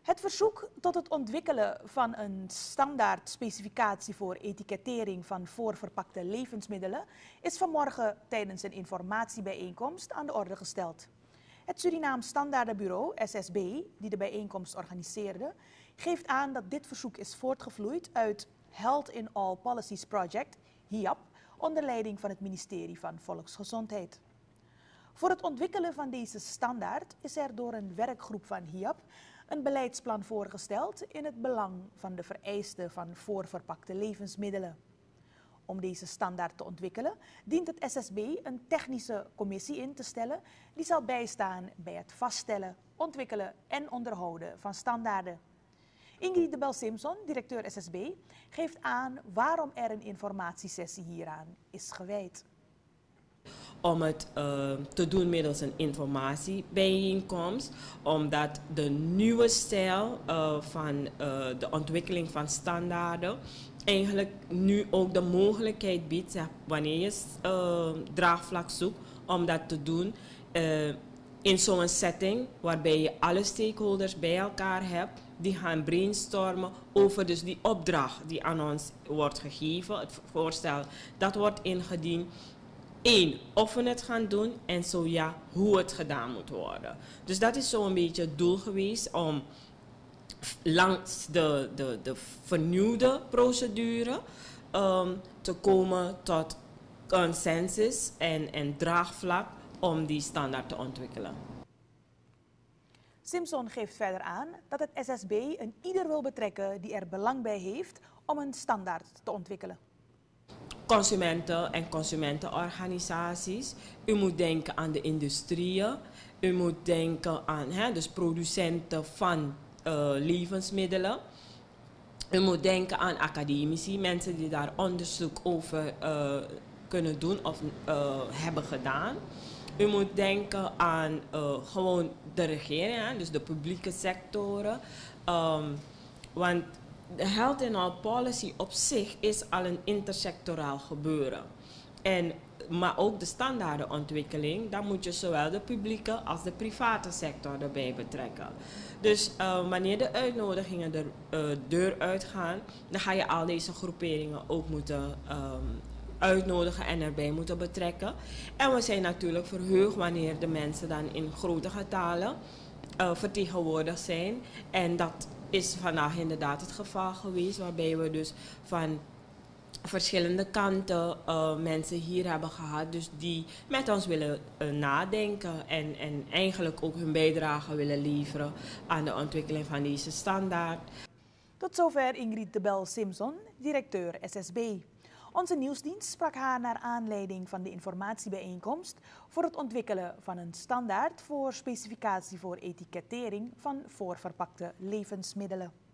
Het verzoek tot het ontwikkelen van een standaard specificatie voor etikettering van voorverpakte levensmiddelen is vanmorgen tijdens een informatiebijeenkomst aan de orde gesteld. Het Surinaams Standaardenbureau, SSB, die de bijeenkomst organiseerde, geeft aan dat dit verzoek is voortgevloeid uit Health in All Policies Project, HIAP, onder leiding van het ministerie van Volksgezondheid. Voor het ontwikkelen van deze standaard is er door een werkgroep van HIAP een beleidsplan voorgesteld in het belang van de vereisten van voorverpakte levensmiddelen. Om deze standaard te ontwikkelen dient het SSB een technische commissie in te stellen die zal bijstaan bij het vaststellen, ontwikkelen en onderhouden van standaarden. Ingrid de Bel-Simson, directeur SSB, geeft aan waarom er een informatiesessie hieraan is gewijd. Om het te doen middels een informatiebijeenkomst, omdat de nieuwe stijl van de ontwikkeling van standaarden eigenlijk nu ook de mogelijkheid biedt, wanneer je draagvlak zoekt, om dat te doen in zo'n setting waarbij je alle stakeholders bij elkaar hebt, die gaan brainstormen over dus die opdracht die aan ons wordt gegeven, het voorstel dat wordt ingediend. 1. Of we het gaan doen en zo ja, hoe het gedaan moet worden. Dus dat is zo'n beetje het doel geweest om langs de vernieuwde procedure te komen tot consensus en draagvlak om die standaard te ontwikkelen. Simson geeft verder aan dat het SSB een ieder wil betrekken die er belang bij heeft om een standaard te ontwikkelen. Consumenten en consumentenorganisaties. U moet denken aan de industrieën. U moet denken aan dus producenten van levensmiddelen. U moet denken aan academici, mensen die daar onderzoek over kunnen doen of hebben gedaan. U moet denken aan gewoon de regering, dus de publieke sectoren. Want de Health in All Policy op zich is al een intersectoraal gebeuren. Maar ook de standaardenontwikkeling, daar moet je zowel de publieke als de private sector erbij betrekken. Dus wanneer de uitnodigingen de deur uitgaan, dan ga je al deze groeperingen ook moeten uitnodigen en erbij moeten betrekken. En we zijn natuurlijk verheugd wanneer de mensen dan in grote getalen vertegenwoordigd zijn. En dat is vandaag inderdaad het geval geweest, waarbij we dus van verschillende kanten mensen hier hebben gehad, dus die met ons willen nadenken en eigenlijk ook hun bijdrage willen leveren aan de ontwikkeling van deze standaard. Tot zover Ingrid de Bel-Simson, directeur SSB. Onze nieuwsdienst sprak haar naar aanleiding van de informatiebijeenkomst voor het ontwikkelen van een standaard voor specificatie voor etikettering van voorverpakte levensmiddelen.